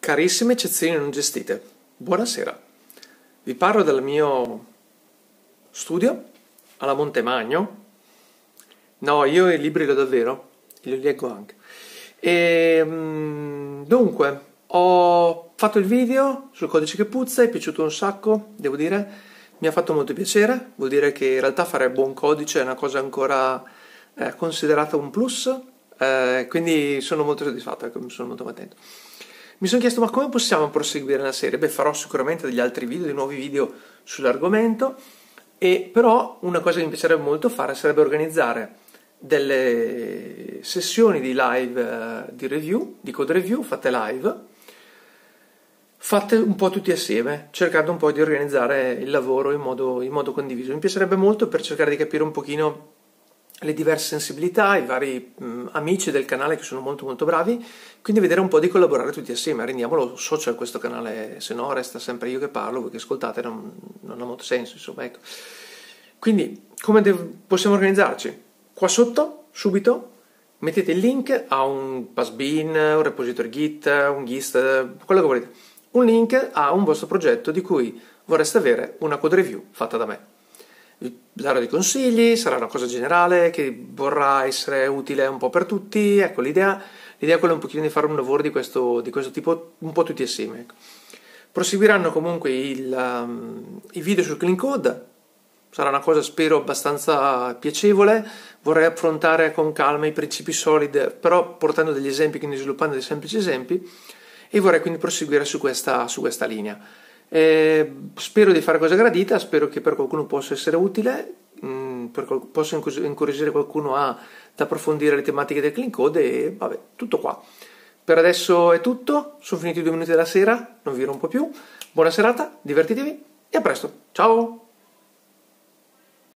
Carissime eccezioni non gestite, buonasera. Vi parlo del mio studio alla Montemagno. No, io i libri li ho davvero, li leggo anche. Dunque, ho fatto il video sul codice che puzza, è piaciuto un sacco, devo dire, mi ha fatto molto piacere, vuol dire che in realtà fare buon codice è una cosa ancora considerata un plus, quindi sono molto soddisfatto, ecco, sono molto contento. Mi sono chiesto, ma come possiamo proseguire la serie? Beh, farò sicuramente degli altri video, dei nuovi video sull'argomento, e però una cosa che mi piacerebbe molto fare sarebbe organizzare delle sessioni di live di review, di code review, fatte live, fatte un po' tutti assieme, cercando un po' di organizzare il lavoro in modo condiviso. Mi piacerebbe molto per cercare di capire un pochino le diverse sensibilità, i vari amici del canale che sono molto molto bravi, quindi vedere un po' di collaborare tutti assieme, rendiamolo social questo canale, se no resta sempre io che parlo, voi che ascoltate non ha molto senso, insomma, ecco. Quindi come possiamo organizzarci? Qua sotto, subito, mettete il link a un Passbin, un repository Git, un Gist, quello che volete, un link a un vostro progetto di cui vorreste avere una code review fatta da me. Vi darò dei consigli, sarà una cosa generale che vorrà essere utile un po' per tutti. Ecco, l'idea è quella un pochino di fare un lavoro di questo tipo un po' tutti assieme, ecco. Proseguiranno comunque i video sul clean code, sarà una cosa spero abbastanza piacevole. Vorrei affrontare con calma i principi solid, però portando degli esempi, quindi sviluppando dei semplici esempi, e vorrei quindi proseguire su questa linea. Spero di fare cosa gradita, spero che per qualcuno possa essere utile, possa incuriosire qualcuno ad approfondire le tematiche del clean code, e vabbè, tutto qua. Per adesso è tutto, sono finiti i 2 minuti della sera, non vi rompo più. Buona serata, divertitevi e a presto, ciao!